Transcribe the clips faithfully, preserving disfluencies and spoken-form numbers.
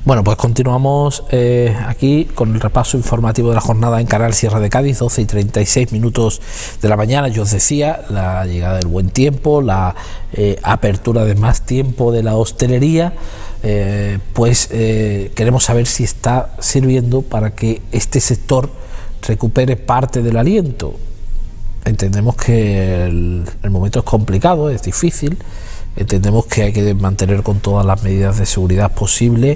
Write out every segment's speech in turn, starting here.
Bueno, pues continuamos eh, aquí con el repaso informativo de la jornada en Canal Sierra de Cádiz, doce y treinta y seis minutos de la mañana. Yo os decía, la llegada del buen tiempo, la eh, apertura de más tiempo de la hostelería, eh, pues eh, queremos saber si está sirviendo para que este sector recupere parte del aliento. Entendemos que el, el momento es complicado, es difícil. Entendemos que hay que mantener con todas las medidas de seguridad posibles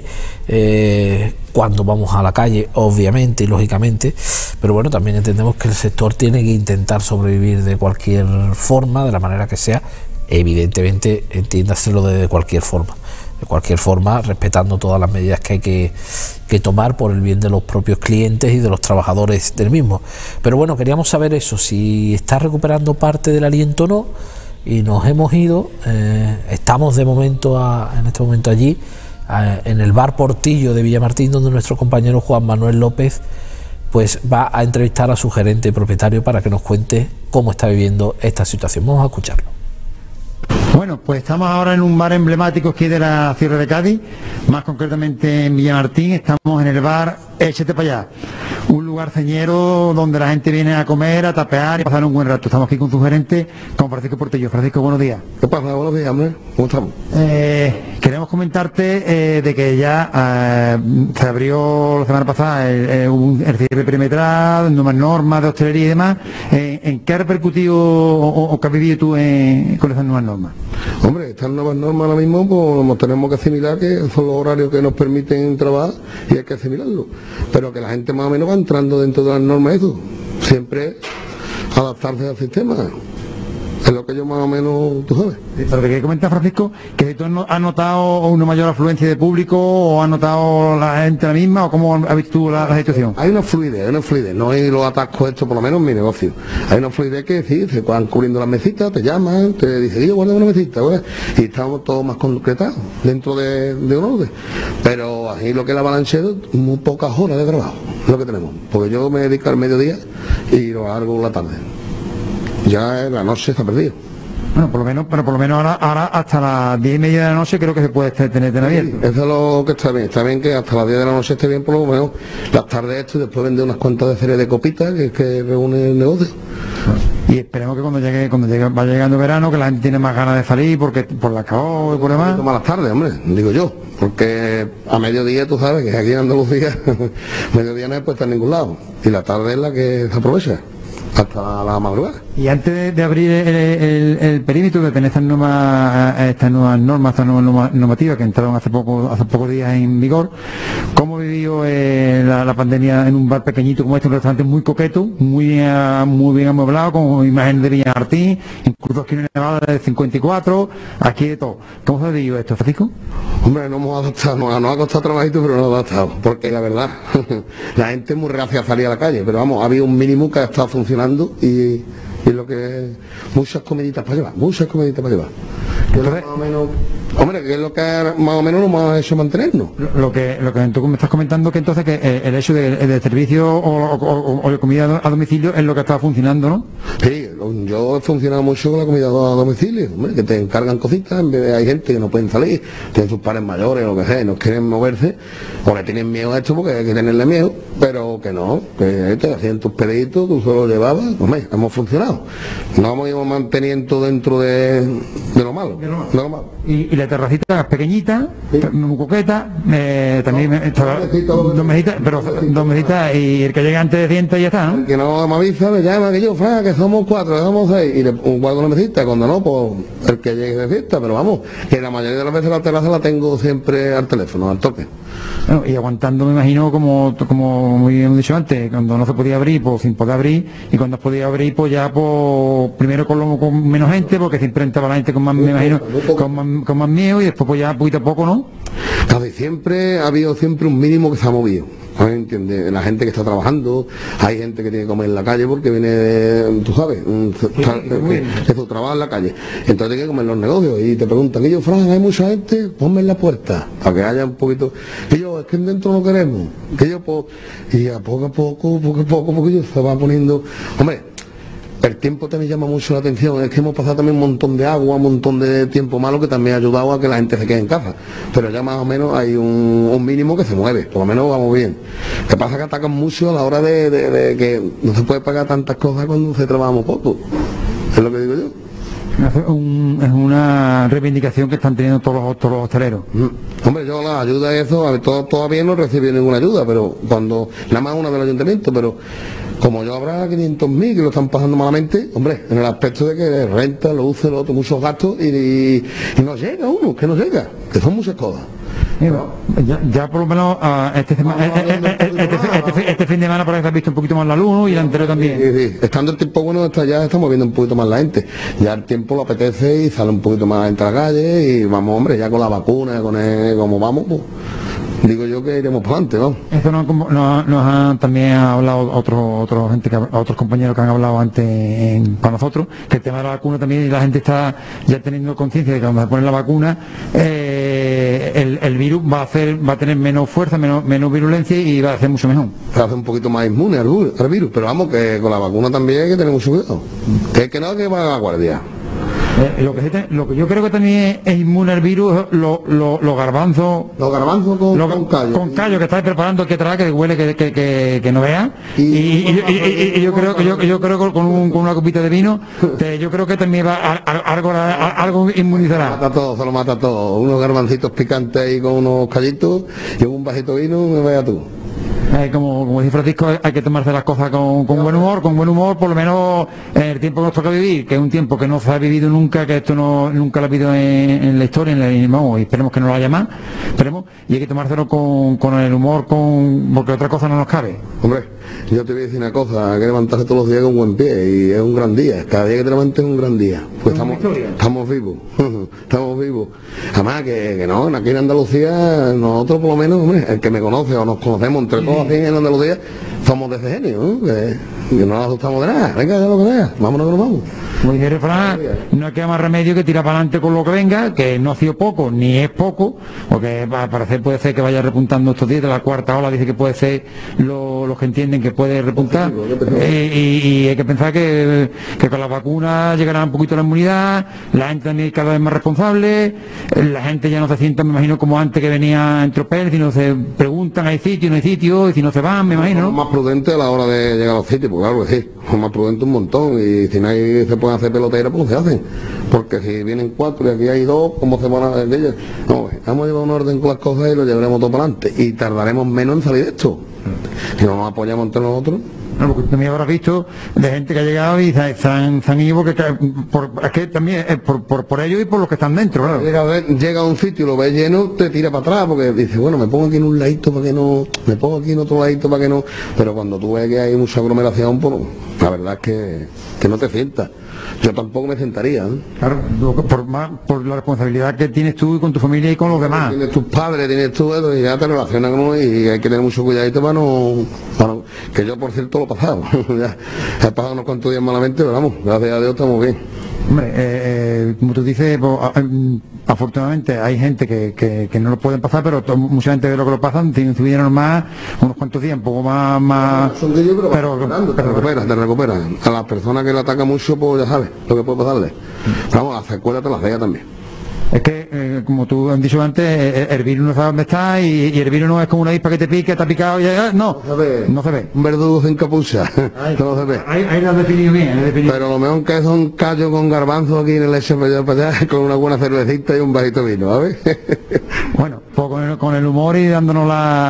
eh, cuando vamos a la calle, obviamente y lógicamente, pero bueno, también entendemos que el sector tiene que intentar sobrevivir de cualquier forma, de la manera que sea, evidentemente, entiéndaselo de cualquier forma, de cualquier forma, respetando todas las medidas que hay que, que tomar por el bien de los propios clientes y de los trabajadores del mismo. Pero bueno, queríamos saber eso, si está recuperando parte del aliento o no. Y nos hemos ido, eh, estamos de momento a, en este momento allí, a, en el bar Portillo de Villamartín, donde nuestro compañero Juan Manuel López pues va a entrevistar a su gerente y propietario para que nos cuente cómo está viviendo esta situación. Vamos a escucharlo. Bueno, pues estamos ahora en un bar emblemático aquí de la Sierra de Cádiz, más concretamente en Villamartín. Estamos en el bar Échate para allá, un lugar ceñero donde la gente viene a comer, a tapear y a pasar un buen rato. Estamos aquí con su gerente, con Francisco Portillo. Francisco, buenos días. ¿Qué pasa? Buenos días, hombre. ¿Cómo estamos? Eh, queremos comentarte eh, de que ya eh, se abrió la semana pasada el, el, un, el cierre perimetral, nuevas normas de hostelería y demás. Eh, ¿En qué ha repercutido o, o qué has vivido tú en, con esas nuevas normas? Hombre, estas nuevas normas ahora mismo pues tenemos que asimilar que son los horarios que nos permiten trabajar y hay que asimilarlo. Pero que la gente más o menos va entrando dentro de las normas, eso. Siempre adaptarse al sistema. Es lo que yo más o menos, tú sabes. Pero te quería comentar, Francisco, que tú has notado una mayor afluencia de público o has notado la gente la misma o cómo has visto tú la, la situación. Hay una fluidez, hay una fluidez, no hay los atascos estos, por lo menos en mi negocio. Hay una fluidez que sí, se van cubriendo las mesitas, te llaman, te dicen, yo guarda una mesita, ¿verdad? Y estamos todos más concretados dentro de, de un orden. Pero ahí lo que es la balanceo, muy pocas horas de trabajo, es lo que tenemos. Porque yo me dedico al mediodía y lo hago la tarde. Ya en la noche está perdido. Bueno, por lo menos, pero por lo menos ahora, ahora hasta las diez y media de la noche creo que se puede tener, tener abierto. Sí, eso es lo que está bien, está bien que hasta las diez de la noche esté bien, por lo menos las tardes esto y después vender unas cuantas de serie de copitas que, que reúne el negocio. Y esperemos que cuando llegue, cuando llegue, va llegando el verano, que la gente tiene más ganas de salir porque por la calor y por demás. Toma las tardes, hombre, digo yo, porque a mediodía tú sabes que aquí en Andalucía mediodía no se puede estar en ningún lado y la tarde es la que se aprovecha hasta la madrugada. Y antes de, de abrir el, el, el perímetro, que tener estas nuevas, estas nuevas normas, estas nuevas normativas que entraron hace poco, hace pocos días en vigor, ¿cómo vivió eh, la, la pandemia en un bar pequeñito como este, un restaurante muy coqueto, muy, uh, muy bien amueblado, con imagen de Villamartín, incluso aquí en Nevada de cincuenta y cuatro, aquí de todo? ¿Cómo se vivió esto, Francisco? Hombre, no hemos adaptado, nos, nos ha costado trabajito, pero no hemos adaptado, porque la verdad, la gente es muy reacia a salir a la calle, pero vamos, ha habido un mínimo que ha estado funcionando y y lo que es muchas comiditas para llevar, muchas comiditas para llevar. Que Entonces, más o menos, hombre, que es lo que más o menos nos ha hecho mantenernos. Lo que lo que tú me estás comentando, que entonces que eh, el hecho de, de servicio o, o, o de comida a domicilio es lo que está funcionando, ¿no? Sí, yo he funcionado mucho con la comida a domicilio, hombre, que te encargan cositas, en vez de hay gente que no pueden salir, tienen sus padres mayores o lo que sea, y no quieren moverse, o le tienen miedo a esto porque hay que tenerle miedo, pero que no, que te hacían tus pedidos, tú solo llevabas, hombre, hemos funcionado. No hemos ido manteniendo dentro de, de lo malo. De lo malo. De lo malo. Y, y la terracita es pequeñita, sí, muy coqueta, eh, también no, estaba, dos, dos mesitas, pero dos mesitas y el que llegue antes de ciento y ya está, ¿no? El que no me avisa, me llama, que yo, fra, que somos cuatro, somos seis, y le guardo una mesita, cuando no, pues el que llegue de fiesta, pero vamos, que la mayoría de las veces la terraza la tengo siempre al teléfono, al toque. Bueno, y aguantando, me imagino, como como muy bien dicho antes, cuando no se podía abrir, pues sin poder abrir, y cuando se podía abrir, pues ya, pues primero con, lo, con menos gente, porque siempre entraba la gente con más, me imagino, con más, con más miedo, y después pues ya poquito a poco, ¿no? Casi siempre ha habido siempre un mínimo que se ha movido. ¿No entiende? La gente que está trabajando, hay gente que tiene que comer en la calle porque viene de, tú sabes, un, sí, de, de su trabajo en la calle. Entonces tiene que comer en los negocios y te preguntan, y yo, Fran, hay mucha gente, ponme en la puerta, para que haya un poquito, que yo, es que dentro no queremos, que yo, pues, y a poco a poco, poco a poco, porque yo se va poniendo, hombre, El tiempo también llama mucho la atención, es que hemos pasado también un montón de agua, un montón de tiempo malo que también ha ayudado a que la gente se quede en casa, pero ya más o menos hay un, un mínimo que se mueve, por lo menos vamos bien. Lo que pasa es que atacan mucho a la hora de, de, de que no se puede pagar tantas cosas cuando se trabaja muy poco, es lo que digo yo. Es, un, es una reivindicación que están teniendo todos los, todos los hosteleros. Mm. Hombre, yo la ayuda y eso, a ver, todo, todavía no recibí ninguna ayuda, pero cuando, nada más una del ayuntamiento, pero como yo habrá quinientos mil que lo están pasando malamente, hombre, en el aspecto de que renta, lo usa, lo otro, muchos gastos y, y, y no llega uno, que no llega, que son muchas cosas. Mira, ya, ya por lo menos uh, este, sema, no, no, no, este, este, este, este fin de semana parece que has visto un poquito más la luz, ¿no? Y el anterior también. Sí, sí. Estando el tiempo bueno, está, ya estamos viendo un poquito más la gente. Ya el tiempo lo apetece y sale un poquito más la gente a la calle y vamos, hombre, ya con la vacuna, con el, como vamos, pues, digo yo que iremos para adelante, ¿no? Eso nos, nos, nos han también hablado otros otro gente que, otros compañeros que han hablado antes en, para nosotros, que el tema de la vacuna también, la gente está ya teniendo conciencia de que cuando se pone la vacuna eh, el, el virus va a hacer, va a tener menos fuerza, menos, menos virulencia y va a hacer mucho mejor. Se hace un poquito más inmune al, al virus, pero vamos, que con la vacuna también hay que tener mucho cuidado. Que, que no, que va a la guardia. Eh, lo, que, lo que yo creo que también es inmune al virus, los lo, lo garbanzos. Los garbanzos con, lo, con callo. Con callo que estáis preparando que atrás, que huele, que, que, que, que no vea. Y, y, y, y, y, y yo creo que yo, yo creo que con, un, con una copita de vino, te, yo creo que también va a, a, algo, a, algo inmunizará. Mata todo, se lo mata todo. Unos garbancitos picantes ahí con unos callitos y un vasito de vino, me vaya tú. Eh, como, como dice Francisco, hay que tomarse las cosas con, con buen humor, con buen humor, por lo menos en el tiempo que nos toca vivir, que es un tiempo que no se ha vivido nunca, que esto no nunca lo ha habido en, en la historia, en la, vamos, y esperemos que no lo haya más, esperemos, y hay que tomárselo con, con el humor, con porque otra cosa no nos cabe. Hombre, yo te voy a decir una cosa, hay que levantarse todos los días con buen pie, y es un gran día, cada día que te levantes es un gran día, pues estamos, estamos vivos, estamos vivos. Además que, que no, aquí en Andalucía, nosotros por lo menos, hombre, el que me conoce o nos conocemos entre todos aquí en Andalucía, somos de ese genio, ¿no? Que, que no nos asustamos de nada, venga, ya lo que sea, vámonos que nos vamos. Muy bien, refrán, no queda más remedio que tirar para adelante con lo que venga, que no ha sido poco, ni es poco, porque al parecer puede ser que vaya repuntando estos días, de la cuarta ola dice que puede ser lo, los que entienden que puede repuntar, eh, y, y hay que pensar que, que con la vacuna llegará un poquito la inmunidad, la gente también cada vez más responsable, la gente ya no se sienta, me imagino, como antes que venía en tropel, sino se preguntan, hay sitio, no hay sitio, y si no se van, me imagino, ¿no? Más prudente a la hora de llegar a los sitios, pues claro que sí, más prudente un montón, y si no hay, se pueden hacer peloteras, pues no se hacen, porque si vienen cuatro y aquí hay dos, ¿cómo se van a de ellas? No, vamos a llevar un orden con las cosas y lo llevaremos todo para adelante, y tardaremos menos en salir de esto, si no nos apoyamos entre nosotros. No, porque también habrás visto de gente que ha llegado y se, se han, se han ido porque por, es que también es por, por, por ellos y por los que están dentro, claro. Llega a, ver, llega a un sitio, lo ves lleno, te tira para atrás porque dice, bueno, me pongo aquí en un ladito para que no, me pongo aquí en otro ladito para que no, pero cuando tú ves que hay mucha aglomeración, pues la verdad es que, que no te sientas. Yo tampoco me sentaría, ¿eh? Claro, por, más, por la responsabilidad que tienes tú con tu familia y con los demás. Tienes tus padres, tienes tú, y ya te relacionas con uno y hay que tener mucho cuidadito para no, para no, que yo por cierto lo he pasado, ya he pasado unos cuantos días malamente, pero vamos, gracias a Dios estamos bien. Hombre, eh, eh, como tú dices, pues, afortunadamente hay gente que, que, que no lo pueden pasar, pero mucha gente de lo que lo pasan tienen su vida normal, unos cuantos días, un poco más... más son de ellos, pero, pero, pero te pero, recuperas, te recuperas. A las personas que le atacan mucho, pues ya sabes lo que puede pasarle. Vamos, las secuelas te las deja también. Es que, eh, como tú has dicho antes, eh, el virus no sabe dónde está y, y el virus no es como una avispa que te pica, te ha picado y ya, no, no se ve. No se ve. Un verdugo sin capucha, no se ve. Ahí, ahí lo has definido bien, definido. Pero lo mejor que es un callo con garbanzo aquí en el leche para allá, para allá, con una buena cervecita y un vasito de vino, ¿sabes? Bueno, pues con el, con el humor y dándonos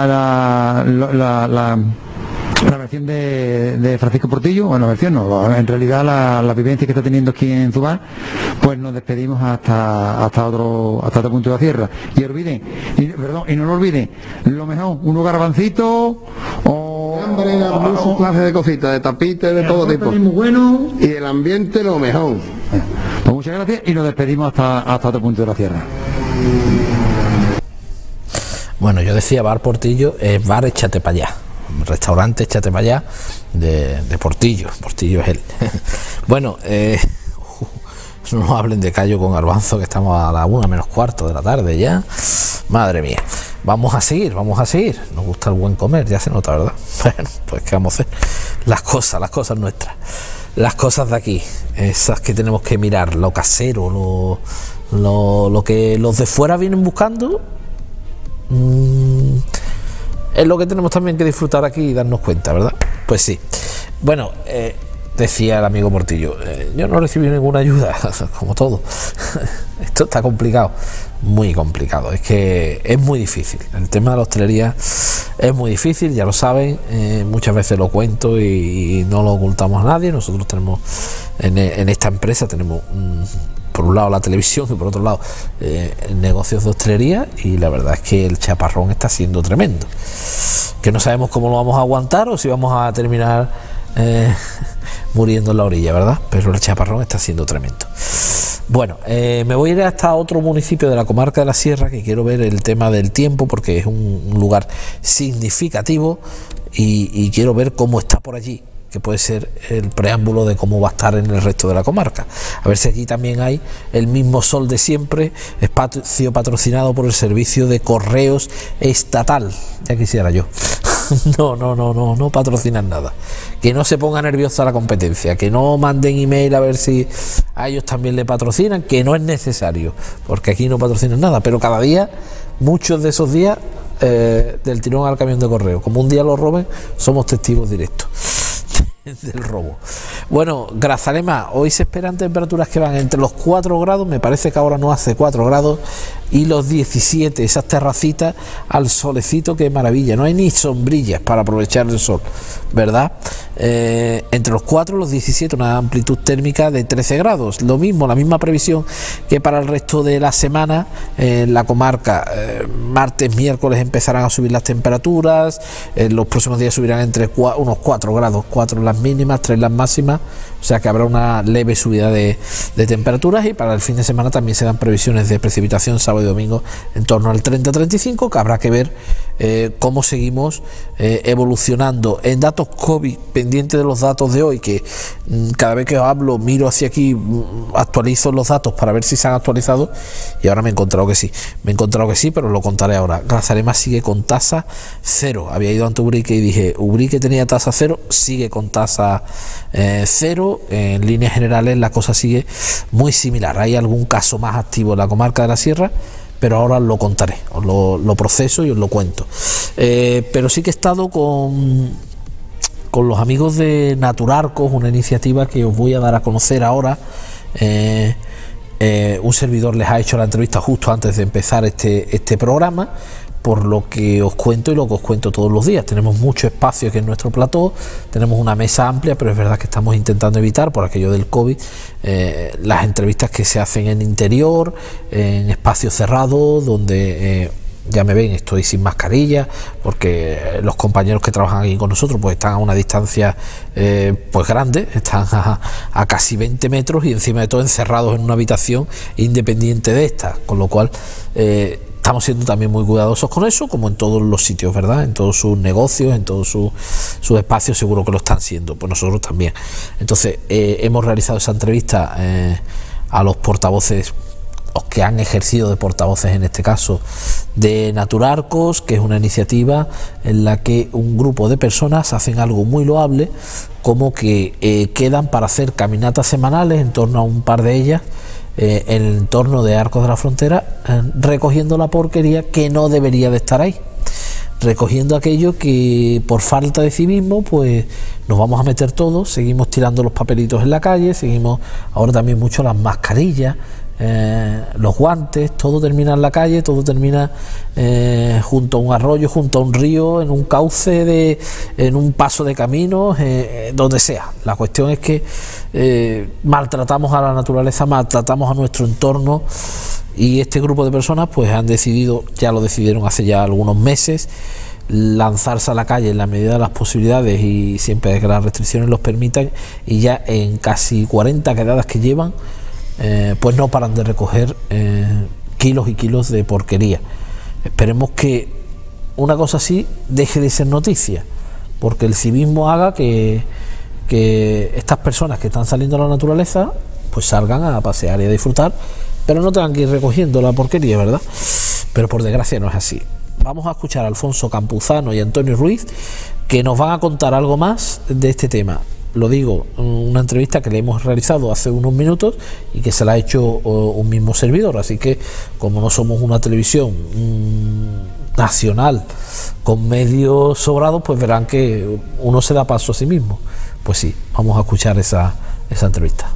la... la, la, la la versión de, de Francisco Portillo, bueno, la versión no, en realidad la, la vivencia que está teniendo aquí en Zubal, pues nos despedimos hasta hasta otro hasta otro punto de la sierra. Y olviden, y, perdón, y no lo olviden, lo mejor, unos garbancitos o muchas clases de cositas, de tapitas, de todo tipo. Muy bueno. Y el ambiente lo mejor. Pues muchas gracias y nos despedimos hasta, hasta otro punto de la sierra. Bueno, yo decía bar Portillo, es bar échate para allá. Restaurante échate para allá de, de Portillo, Portillo es él. Bueno, eh, no nos hablen de callo con garbanzo, que estamos a la una menos cuarto de la tarde ya, madre mía. Vamos a seguir, vamos a seguir, nos gusta el buen comer, ya se nota, ¿verdad? Bueno, pues qué vamos a hacer, las cosas, las cosas nuestras. las cosas de aquí, esas que tenemos que mirar, lo casero, lo, lo, lo que los de fuera vienen buscando, mmm, es lo que tenemos también que disfrutar aquí y darnos cuenta, ¿verdad? Pues sí. Bueno, eh, decía el amigo Portillo, eh, yo no recibí ninguna ayuda, como todo. Esto está complicado, muy complicado, es que es muy difícil. El tema de la hostelería es muy difícil, ya lo saben, eh, muchas veces lo cuento y, y no lo ocultamos a nadie. Nosotros tenemos, en, en esta empresa tenemos, mm, por un lado la televisión y por otro lado eh, negocios de hostelería, y la verdad es que el chaparrón está siendo tremendo. Que no sabemos cómo lo vamos a aguantar o si vamos a terminar eh, muriendo en la orilla, ¿verdad? Pero el chaparrón está siendo tremendo. Bueno, eh, me voy a ir hasta otro municipio de la comarca de la Sierra, que quiero ver el tema del tiempo, porque es un, un lugar significativo y, y quiero ver cómo está por allí, que puede ser el preámbulo de cómo va a estar en el resto de la comarca. A ver si allí también hay el mismo sol de siempre, espacio patrocinado por el servicio de correos estatal. Ya quisiera yo. No, no, no, no, no patrocinan nada. Que no se ponga nerviosa la competencia, que no manden email a ver si a ellos también le patrocinan, que no es necesario, porque aquí no patrocinan nada, pero cada día, muchos de esos días, eh, del tirón al camión de correo, como un día lo roben, somos testigos directos del robo. Bueno, Grazalema, hoy se esperan temperaturas que van entre los cuatro grados, me parece que ahora no hace cuatro grados, y los diecisiete, esas terracitas al solecito, que maravilla, no hay ni sombrillas para aprovechar el sol, ¿verdad? Eh, entre los cuatro y los diecisiete, una amplitud térmica de trece grados, lo mismo, la misma previsión que para el resto de la semana. En eh, la comarca, eh, martes, miércoles empezarán a subir las temperaturas, en eh, los próximos días subirán entre unos cuatro grados, cuatro las mínimas, tres las máximas, o sea que habrá una leve subida de, de temperaturas, y para el fin de semana también se dan previsiones de precipitación sábado y domingo en torno al treinta a treinta y cinco, que habrá que ver eh, cómo seguimos eh, evolucionando. En datos COVID, pendiente de los datos de hoy, que mm, cada vez que os hablo miro hacia aquí, mm, actualizo los datos para ver si se han actualizado, y ahora me he encontrado que sí, me he encontrado que sí, pero lo contaré ahora. Grazalema sigue con tasa cero, había ido ante Ubrique y dije, Ubrique tenía tasa cero, sigue con tasa eh, cero. En líneas generales la cosa sigue muy similar, hay algún caso más activo en la comarca de la Sierra, pero ahora lo contaré, os lo, lo proceso y os lo cuento. Eh, pero sí que he estado con, con los amigos de Naturarcos, una iniciativa que os voy a dar a conocer ahora. Eh, eh, un servidor les ha hecho la entrevista justo antes de empezar este, este programa, por lo que os cuento y lo que os cuento todos los días. Tenemos mucho espacio aquí en nuestro plató, tenemos una mesa amplia, pero es verdad que estamos intentando evitar, por aquello del COVID, eh, las entrevistas que se hacen en interior, en espacios cerrados, donde eh, ya me ven, estoy sin mascarilla, porque los compañeros que trabajan aquí con nosotros pues están a una distancia eh, pues grande, están a, a casi veinte metros, y encima de todo encerrados en una habitación independiente de esta, con lo cual eh, estamos siendo también muy cuidadosos con eso, como en todos los sitios, ¿verdad? En todos sus negocios, en todos sus, sus espacios, seguro que lo están siendo, pues nosotros también. Entonces, eh, hemos realizado esa entrevista eh, a los portavoces, los que han ejercido de portavoces en este caso, de Naturarcos, que es una iniciativa en la que un grupo de personas hacen algo muy loable, como que eh, quedan para hacer caminatas semanales, en torno a un par de ellas, Eh, en el entorno de Arcos de la Frontera, eh, recogiendo la porquería que no debería de estar ahí, recogiendo aquello que por falta de civismo pues nos vamos a meter todos, seguimos tirando los papelitos en la calle, seguimos ahora también mucho las mascarillas, eh, los guantes, todo termina en la calle, todo termina eh, junto a un arroyo, junto a un río, en un cauce, de, en un paso de caminos, eh, donde sea. La cuestión es que eh, maltratamos a la naturaleza, maltratamos a nuestro entorno, y este grupo de personas pues han decidido, ya lo decidieron hace ya algunos meses, lanzarse a la calle en la medida de las posibilidades y siempre que las restricciones los permitan, y ya en casi cuarenta quedadas que llevan, Eh, pues no paran de recoger eh, kilos y kilos de porquería. Esperemos que una cosa así deje de ser noticia, porque el civismo haga que, que estas personas que están saliendo a la naturaleza pues salgan a pasear y a disfrutar, pero no tengan que ir recogiendo la porquería, ¿verdad? Pero por desgracia no es así. Vamos a escuchar a Alfonso Campuzano y Antonio Ruiz, que nos van a contar algo más de este tema. lo digo, una entrevista que le hemos realizado hace unos minutos y que se la ha hecho un mismo servidor, así que como no somos una televisión mmm, nacional con medios sobrados, pues verán que uno se da paso a sí mismo. Pues sí, vamos a escuchar esa, esa entrevista.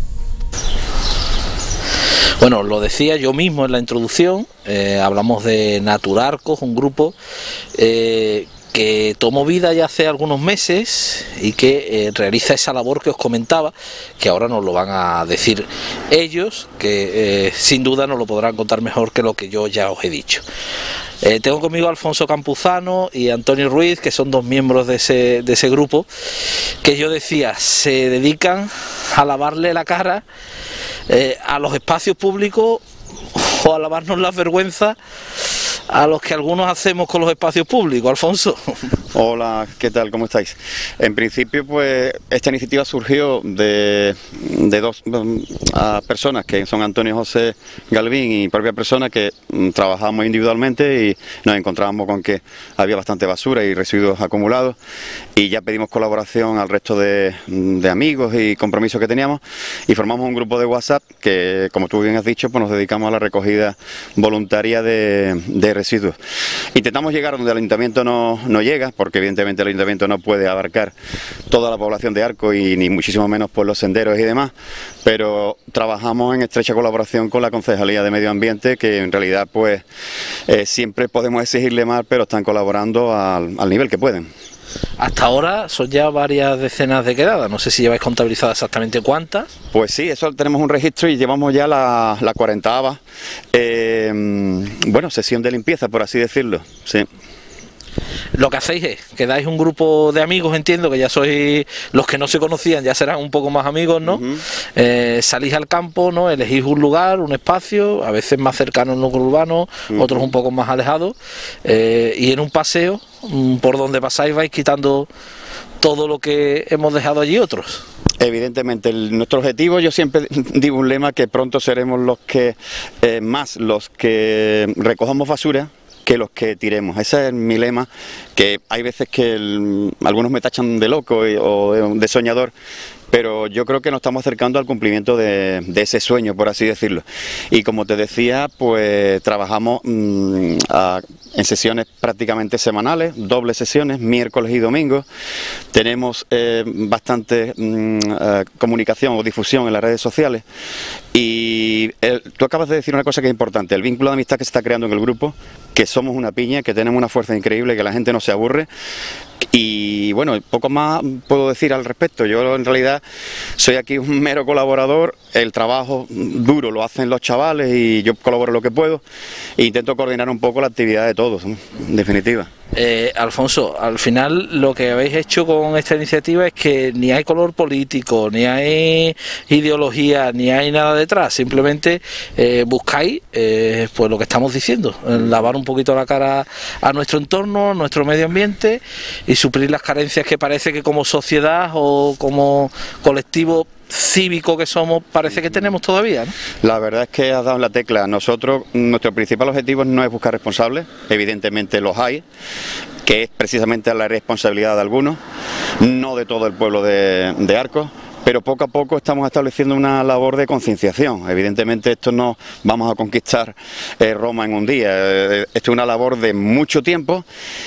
Bueno, lo decía yo mismo en la introducción, eh, hablamos de Naturarcos, un grupo eh, que tomó vida ya hace algunos meses y que eh, realiza esa labor que os comentaba, que ahora nos lo van a decir ellos, que eh, sin duda nos lo podrán contar mejor que lo que yo ya os he dicho. Eh, tengo conmigo a Alfonso Campuzano y Antonio Ruiz, que son dos miembros de ese, de ese grupo, que yo decía, se dedican a lavarle la cara eh, a los espacios públicos o a lavarnos las vergüenzas a los que algunos hacemos con los espacios públicos. Alfonso. Hola, ¿qué tal? ¿Cómo estáis? En principio, pues esta iniciativa surgió de, de dos uh, personas, que son Antonio José Galvín y propia persona, que um, trabajamos individualmente y nos encontrábamos con que había bastante basura y residuos acumulados, y ya pedimos colaboración al resto de, de amigos y compromisos que teníamos, y formamos un grupo de WhatsApp que, como tú bien has dicho, pues nos dedicamos a la recogida voluntaria de, de residuos. Intentamos llegar donde el ayuntamiento no, no llega, porque evidentemente el ayuntamiento no puede abarcar toda la población de Arcos y ni muchísimo menos por los senderos y demás, pero trabajamos en estrecha colaboración con la Concejalía de Medio Ambiente, que en realidad pues eh, siempre podemos exigirle más, pero están colaborando al, al nivel que pueden. Hasta ahora son ya varias decenas de quedadas, no sé si lleváis contabilizadas exactamente cuántas. Pues sí, eso tenemos un registro y llevamos ya la, la cuarentava, eh, bueno, sesión de limpieza, por así decirlo, sí. Lo que hacéis es, quedáis un grupo de amigos, entiendo que ya sois, los que no se conocían ya serán un poco más amigos, ¿no? Uh-huh. eh, salís al campo, ¿no? Elegís un lugar, un espacio, a veces más cercano al núcleo urbano, uh-huh. otros un poco más alejados, eh, y en un paseo, por donde pasáis vais quitando todo lo que hemos dejado allí otros. Evidentemente, el, nuestro objetivo, yo siempre digo un lema, que pronto seremos los que, eh, más los que recojamos basura que los que tiremos. Ese es mi lema, que hay veces que el, algunos me tachan de loco y, o de soñador, pero yo creo que nos estamos acercando al cumplimiento de, de ese sueño, por así decirlo. Y como te decía, pues trabajamos mmm, a, en sesiones prácticamente semanales, dobles sesiones, miércoles y domingos. Tenemos eh, bastante mmm, eh, comunicación o difusión en las redes sociales. Y el, tú acabas de decir una cosa que es importante, el vínculo de amistad que se está creando en el grupo, que somos una piña, que tenemos una fuerza increíble, que la gente no se aburre. Y bueno, poco más puedo decir al respecto. Yo en realidad soy aquí un mero colaborador, el trabajo duro lo hacen los chavales y yo colaboro lo que puedo e intento coordinar un poco la actividad de todos, ¿no? En definitiva. Eh, Alfonso, al final lo que habéis hecho con esta iniciativa es que ni hay color político, ni hay ideología, ni hay nada detrás, simplemente eh, buscáis eh, pues lo que estamos diciendo, lavar un poquito la cara a nuestro entorno, a nuestro medio ambiente y suplir las carencias que parece que como sociedad o como colectivo cívico que somos parece que tenemos todavía, ¿no? La verdad es que has dado en la tecla. Nosotros, nuestro principal objetivo no es buscar responsables, evidentemente los hay, que es precisamente la responsabilidad de algunos, no de todo el pueblo de, de Arcos, pero poco a poco estamos estableciendo una labor de concienciación. Evidentemente esto no vamos a conquistar eh, Roma en un día, eh, esto es una labor de mucho tiempo,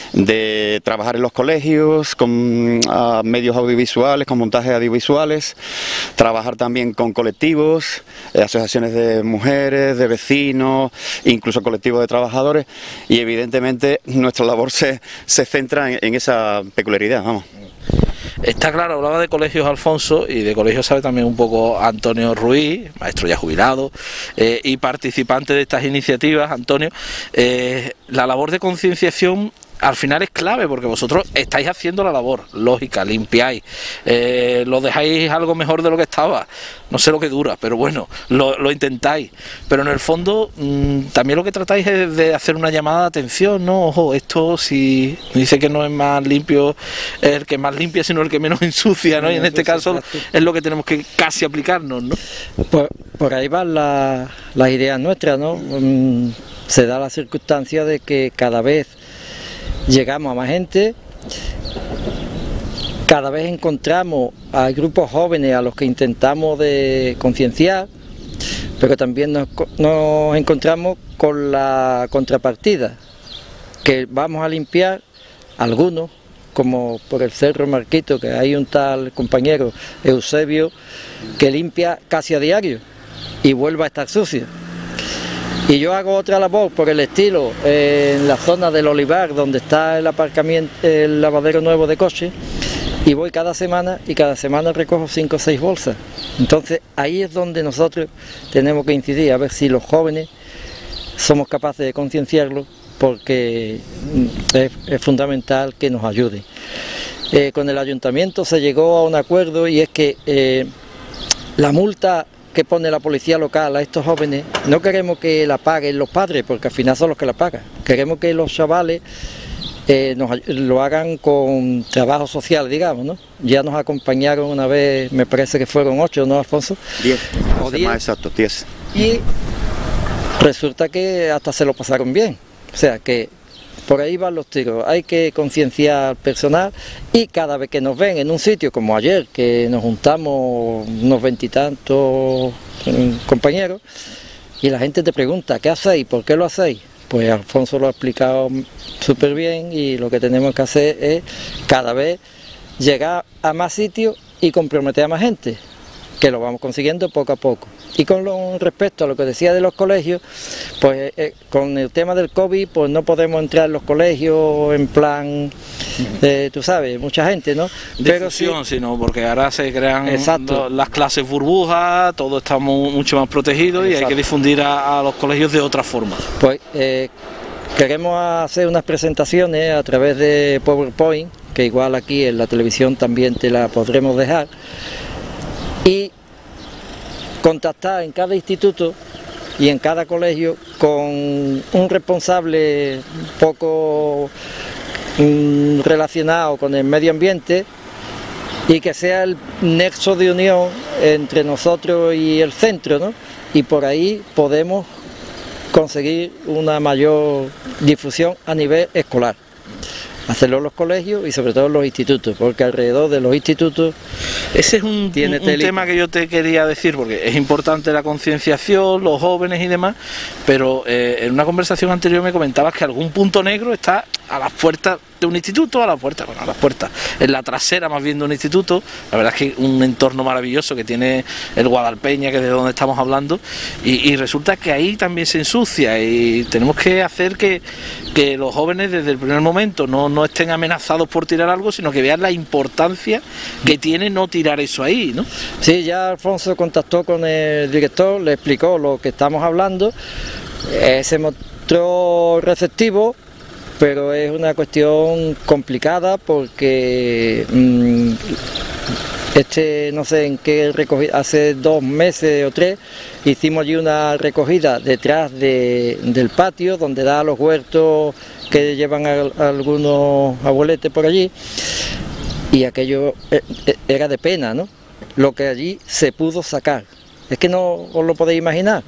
de trabajar en los colegios, con uh, medios audiovisuales, con montajes audiovisuales, trabajar también con colectivos, eh, asociaciones de mujeres, de vecinos, incluso colectivos de trabajadores, y evidentemente nuestra labor se, se centra en, en esa peculiaridad, vamos. Está claro, hablaba de colegios Alfonso, y de colegios sabe también un poco Antonio Ruiz, maestro ya jubilado, eh, y participante de estas iniciativas, Antonio. Eh, la labor de concienciación al final es clave, porque vosotros estáis haciendo la labor, lógica, limpiáis, eh, lo dejáis algo mejor de lo que estaba, no sé lo que dura, pero bueno, lo, lo intentáis, pero en el fondo mmm, también lo que tratáis es de hacer una llamada de atención, ¿no? Ojo, esto si dice que no es más limpio el que más limpia, sino el que menos ensucia, ¿no? Y en este caso es lo que tenemos que casi aplicarnos, ¿no? Por, por ahí van la, las ideas nuestras, ¿no? Um, se da la circunstancia de que cada vez llegamos a más gente, cada vez encontramos a grupos jóvenes a los que intentamos de concienciar, pero también nos, nos encontramos con la contrapartida, que vamos a limpiar algunos, como por el Cerro Marquito, que hay un tal compañero Eusebio que limpia casi a diario y vuelve a estar sucio. Y yo hago otra labor por el estilo eh, en la zona del Olivar, donde está el aparcamiento, el lavadero nuevo de coches, y voy cada semana y cada semana recojo cinco o seis bolsas. Entonces ahí es donde nosotros tenemos que incidir, a ver si los jóvenes somos capaces de concienciarlos, porque es, es fundamental que nos ayuden. Eh, con el ayuntamiento se llegó a un acuerdo, y es que eh, la multa que pone la policía local a estos jóvenes no queremos que la paguen los padres, porque al final son los que la pagan. Queremos que los chavales eh, nos, lo hagan con trabajo social, digamos, ¿no? Ya nos acompañaron una vez, me parece que fueron ocho, ¿no, Alfonso? Diez, o diez. Más exacto, diez. Y resulta que hasta se lo pasaron bien. O sea que por ahí van los tiros, hay que concienciar al personal, y cada vez que nos ven en un sitio como ayer, que nos juntamos unos veintitantos compañeros, y la gente te pregunta, ¿qué hacéis? ¿Por qué lo hacéis? Pues Alfonso lo ha explicado súper bien, y lo que tenemos que hacer es cada vez llegar a más sitios y comprometer a más gente, que lo vamos consiguiendo poco a poco. Y con lo, respecto a lo que decía de los colegios, pues eh, con el tema del COVID, pues no podemos entrar en los colegios en plan, eh, tú sabes, mucha gente, ¿no? Pero sí, sino porque ahora se crean exacto. las clases burbujas, todo está muy, mucho más protegido, exacto. Y hay que difundir a, a los colegios de otra forma. Pues eh, queremos hacer unas presentaciones a través de PowerPoint, que igual aquí en la televisión también te la podremos dejar, y contactar en cada instituto y en cada colegio con un responsable poco mm, relacionado con el medio ambiente, y que sea el nexo de unión entre nosotros y el centro, ¿no? Y por ahí podemos conseguir una mayor difusión a nivel escolar. Hacerlo en los colegios y sobre todo en los institutos, porque alrededor de los institutos ese es un, tiene un, un tema que yo te quería decir, porque es importante la concienciación, los jóvenes y demás, pero eh, en una conversación anterior me comentabas que algún punto negro está a las puertas de un instituto, a la puerta, bueno, a las puertas, en la trasera más bien de un instituto. La verdad es que un entorno maravilloso que tiene el Guadalpeña, que es de donde estamos hablando, y, y resulta que ahí también se ensucia, y tenemos que hacer que, que los jóvenes desde el primer momento no, no estén amenazados por tirar algo, sino que vean la importancia que tiene no tirar eso ahí, ¿no? Sí, ya Alfonso contactó con el director, le explicó lo que estamos hablando, eh, se mostró receptivo, pero es una cuestión complicada porque mmm, este no sé en qué recogida, hace dos meses o tres hicimos allí una recogida detrás de, del patio donde da los huertos que llevan a, a algunos abueletes por allí, y aquello era de pena, ¿no? Lo que allí se pudo sacar, es que no os lo podéis imaginar.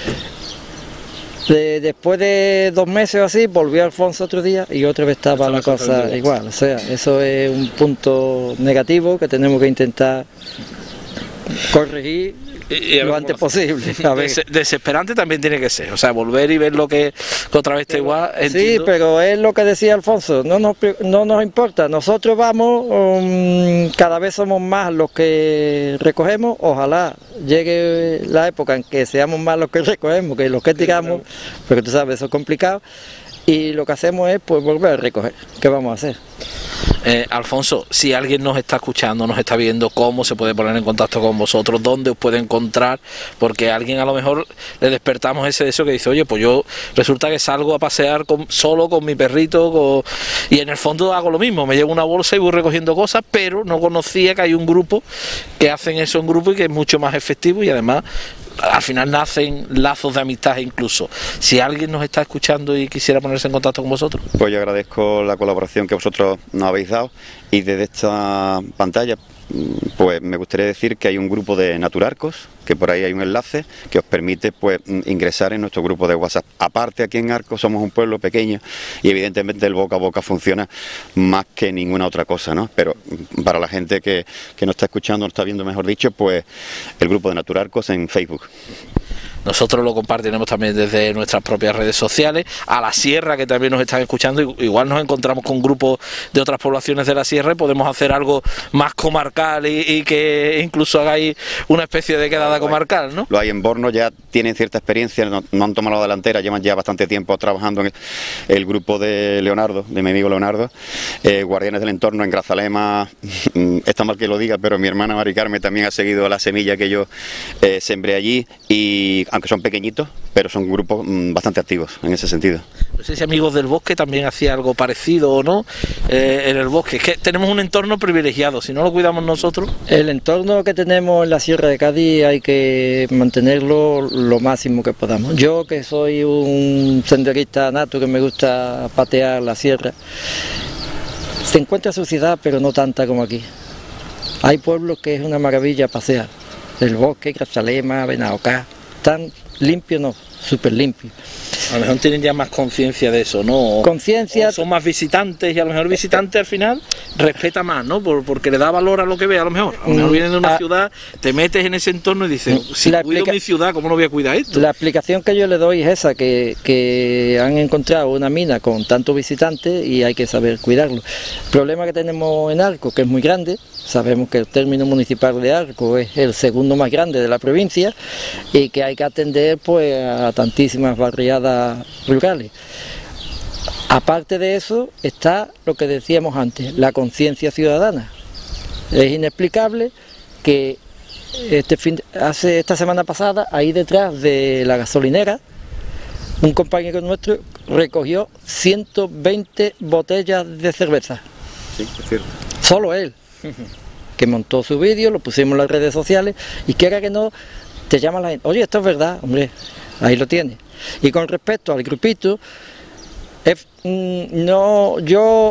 De, después de dos meses o así, volvió Alfonso otro día y otra vez estaba la cosa igual. O sea, eso es un punto negativo que tenemos que intentar corregir y, y lo antes posible. A ver. Des, desesperante también tiene que ser, o sea, volver y ver lo que, que otra vez está igual. Entiendo. Sí, pero es lo que decía Alfonso, no nos, no nos importa, nosotros vamos, um, cada vez somos más los que recogemos, ojalá llegue la época en que seamos más los que recogemos que los que tiramos, porque tú sabes, eso es complicado, y lo que hacemos es pues volver a recoger. ¿Qué vamos a hacer? Eh, Alfonso, si alguien nos está escuchando, nos está viendo, ¿cómo se puede poner en contacto con vosotros? ¿Dónde os puede encontrar? Porque a alguien a lo mejor le despertamos ese deseo que dice, oye, pues yo resulta que salgo a pasear con, solo con mi perrito con... y en el fondo hago lo mismo, me llevo una bolsa y voy recogiendo cosas, pero no conocía que hay un grupo que hacen eso en grupo y que es mucho más efectivo, y además al final nacen lazos de amistad incluso. Si alguien nos está escuchando y quisiera ponerse en contacto con vosotros. Pues yo agradezco la colaboración que vosotros nos habéis dado, y desde esta pantalla pues me gustaría decir que hay un grupo de Naturarcos, que por ahí hay un enlace que os permite pues ingresar en nuestro grupo de WhatsApp. Aparte, aquí en Arcos somos un pueblo pequeño y evidentemente el boca a boca funciona más que ninguna otra cosa, ¿no? Pero para la gente que, que no está escuchando, no está viendo, mejor dicho, pues el grupo de Naturarcos en Facebook. Nosotros lo compartiremos también desde nuestras propias redes sociales. A la sierra, que también nos están escuchando, igual nos encontramos con grupos de otras poblaciones de la sierra y podemos hacer algo más comarcal y, y que incluso hagáis una especie de quedada comarcal, ¿no? Lo hay en Borno, ya tienen cierta experiencia, no, no han tomado la delantera, llevan ya bastante tiempo trabajando en el, el grupo de Leonardo, de mi amigo Leonardo, eh, Guardianes del Entorno en Grazalema. Está mal que lo diga, pero mi hermana Mari Carmen también ha seguido la semilla que yo eh, sembré allí, y aunque son pequeñitos, pero son grupos mmm, bastante activos en ese sentido. No sé si Amigos del Bosque también hacía algo parecido o no eh, en el bosque. Es que tenemos un entorno privilegiado, si no lo cuidamos nosotros. El entorno que tenemos en la Sierra de Cádiz hay que mantenerlo lo máximo que podamos. Yo, que soy un senderista nato, que me gusta patear la sierra, se encuentra suciedad, pero no tanta como aquí. Hay pueblos que es una maravilla pasear. El Bosque, Grazalema, Benaocá, tan limpio, no, súper limpio. A lo mejor tienen ya más conciencia de eso, ¿no? Conciencia. Son más visitantes, y a lo mejor el visitante al final respeta más, ¿no? Por, porque le da valor a lo que ve, a lo mejor. A lo mejor vienen de una ah, ciudad, te metes en ese entorno y dices, si la cuido explica... mi ciudad, ¿cómo no voy a cuidar esto? La explicación que yo le doy es esa, que, que han encontrado una mina con tantos visitantes y hay que saber cuidarlo. El problema que tenemos en Arco, que es muy grande, sabemos que el término municipal de Arco es el segundo más grande de la provincia y que hay que atender pues a tantísimas barriadas rurales. Aparte de eso está lo que decíamos antes, la conciencia ciudadana. Es inexplicable que este fin, hace esta semana pasada, ahí detrás de la gasolinera, un compañero nuestro recogió ciento veinte botellas de cerveza. Sí, es cierto. Solo él, que montó su vídeo, lo pusimos en las redes sociales, y quiera que no, te llama la gente, oye, esto es verdad, hombre, ahí lo tiene. Y con respecto al grupito, es, mm, no, yo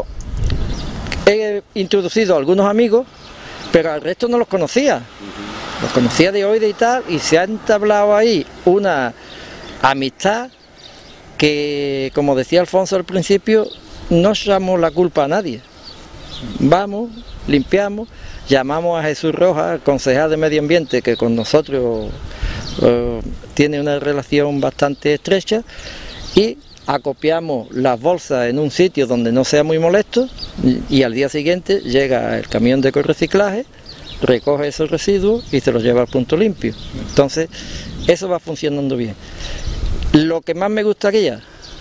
he introducido a algunos amigos, pero al resto no los conocía. Los conocía de oído y tal, y se ha entablado ahí una amistad que, como decía Alfonso al principio, no echamos la culpa a nadie. Vamos, limpiamos, llamamos a Jesús Rojas, el concejal de Medio Ambiente, que con nosotros eh, tiene una relación bastante estrecha, y acopiamos las bolsas en un sitio donde no sea muy molesto, y, y al día siguiente llega el camión de reciclaje, recoge esos residuos y se los lleva al punto limpio. Entonces, eso va funcionando bien. Lo que más me gustaría,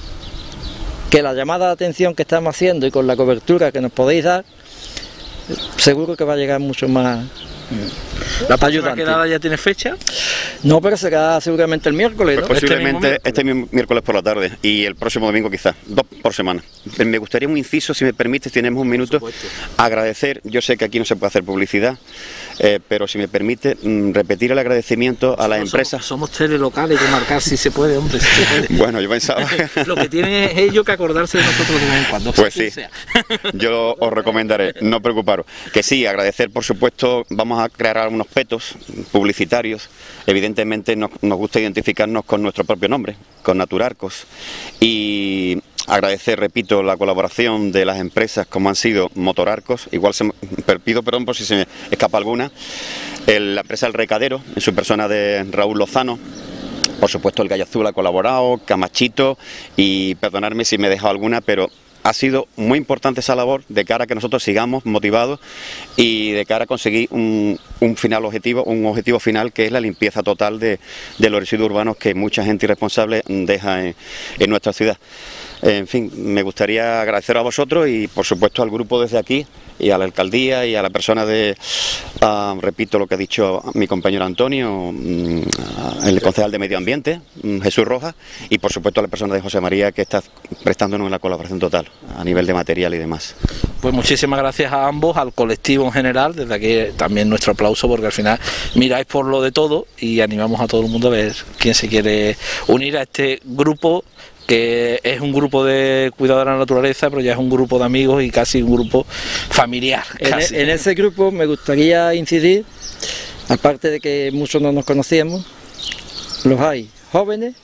que la llamada de atención que estamos haciendo y con la cobertura que nos podéis dar, seguro que va a llegar mucho más. ¿La próxima quedada ya tiene fecha? No, pero será seguramente el miércoles, ¿no? Pues posiblemente este mismo, este mismo miércoles por la tarde y el próximo domingo quizás, dos por semana. Me gustaría un inciso, si me permites, tenemos un minuto, agradecer, yo sé que aquí no se puede hacer publicidad, eh, pero si me permite, mmm, repetir el agradecimiento a las empresas. Somos, somos telelocales, hay que marcar si se puede, hombre, si se puede. Bueno, yo pensaba... Lo que tienen es ellos que acordarse de nosotros de vez en cuando. Pues sí, sea. Yo os recomendaré, no preocuparos. Que sí, agradecer, por supuesto, vamos a crear algunos petos publicitarios. Evidentemente nos, nos gusta identificarnos con nuestro propio nombre, con Naturarcos, y agradecer, repito, la colaboración de las empresas como han sido Motorarcos, igual se, pido perdón por si se me escapa alguna, el, la empresa El Recadero, en su persona de Raúl Lozano, por supuesto el Gallo Azul ha colaborado, Camachito, y perdonadme si me he dejado alguna, pero ha sido muy importante esa labor de cara a que nosotros sigamos motivados y de cara a conseguir un, un final objetivo, un objetivo final que es la limpieza total de, de los residuos urbanos que mucha gente irresponsable deja en, en nuestra ciudad. En fin, me gustaría agradecer a vosotros y por supuesto al grupo desde aquí y a la alcaldía y a la persona de, uh, repito lo que ha dicho mi compañero Antonio, um, el concejal de Medio Ambiente, um, Jesús Rojas, y por supuesto a la persona de José María, que está prestándonos la colaboración total a nivel de material y demás. Pues muchísimas gracias a ambos, al colectivo en general, desde aquí también nuestro aplauso, porque al final miráis por lo de todo y animamos a todo el mundo a ver quién se quiere unir a este grupo, que es un grupo de cuidado de la naturaleza, pero ya es un grupo de amigos y casi un grupo familiar. Casi. En, en ese grupo me gustaría incidir, aparte de que muchos no nos conocíamos, los hay jóvenes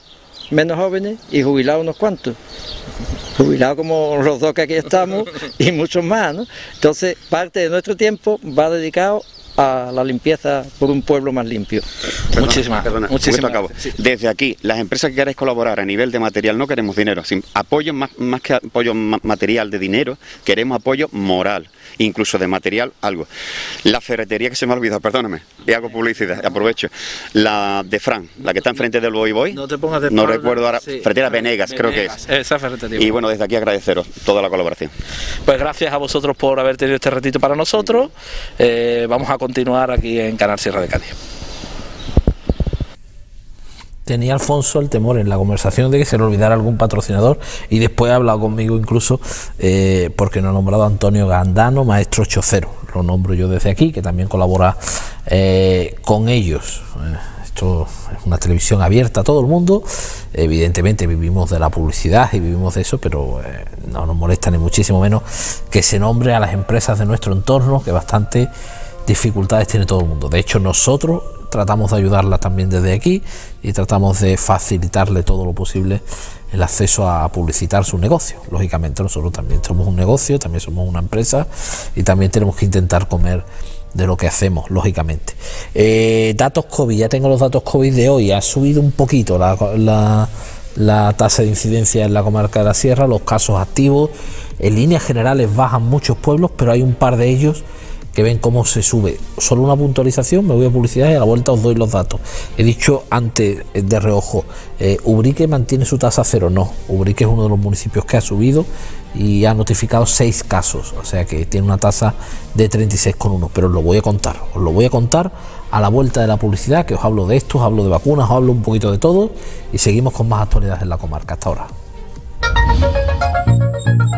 menos jóvenes y jubilados unos cuantos. Jubilados como los dos que aquí estamos y muchos más, ¿no? Entonces, parte de nuestro tiempo va dedicado a la limpieza por un pueblo más limpio. Perdona, muchísimas, perdona, muchísimas gracias. Sí. Desde aquí, las empresas que queráis colaborar a nivel de material, no queremos dinero, sin apoyo más, más que apoyo material de dinero, queremos apoyo moral, incluso de material, algo. La ferretería que se me ha olvidado, perdóname, y hago publicidad, aprovecho. La de Fran, la que está enfrente del Boy Boy, no te pongas de no espalda, recuerdo ahora, sí. ferretería Venegas, creo Venegas, que es. Esa ferretería. Y bueno, desde aquí agradeceros toda la colaboración. Pues gracias a vosotros por haber tenido este ratito para nosotros. Eh, vamos a continuar aquí en Canal Sierra de Cádiz. Tenía Alfonso el temor en la conversación de que se le olvidara algún patrocinador, y después ha hablado conmigo incluso eh, porque nos ha nombrado a Antonio Gandano, maestro chocero, lo nombro yo desde aquí, que también colabora eh, con ellos. Eh, esto es una televisión abierta a todo el mundo, evidentemente vivimos de la publicidad y vivimos de eso, pero eh, no nos molesta ni muchísimo menos que se nombre a las empresas de nuestro entorno, que bastante dificultades tiene todo el mundo. De hecho, nosotros tratamos de ayudarla también desde aquí y tratamos de facilitarle todo lo posible el acceso a publicitar su negocio. Lógicamente nosotros también somos un negocio, también somos una empresa y también tenemos que intentar comer de lo que hacemos, lógicamente. Eh, datos COVID, ya tengo los datos COVID de hoy, ha subido un poquito la, la, la tasa de incidencia en la comarca de la Sierra, los casos activos, en líneas generales bajan muchos pueblos, pero hay un par de ellos que ven cómo se sube. Solo una puntualización, me voy a publicidad y a la vuelta os doy los datos. He dicho antes de reojo, eh, Ubrique mantiene su tasa cero, no, Ubrique es uno de los municipios que ha subido y ha notificado seis casos, o sea que tiene una tasa de treinta y seis coma uno, pero os lo voy a contar, os lo voy a contar a la vuelta de la publicidad, que os hablo de esto, os hablo de vacunas, os hablo un poquito de todo y seguimos con más actualidades en la comarca. Hasta ahora.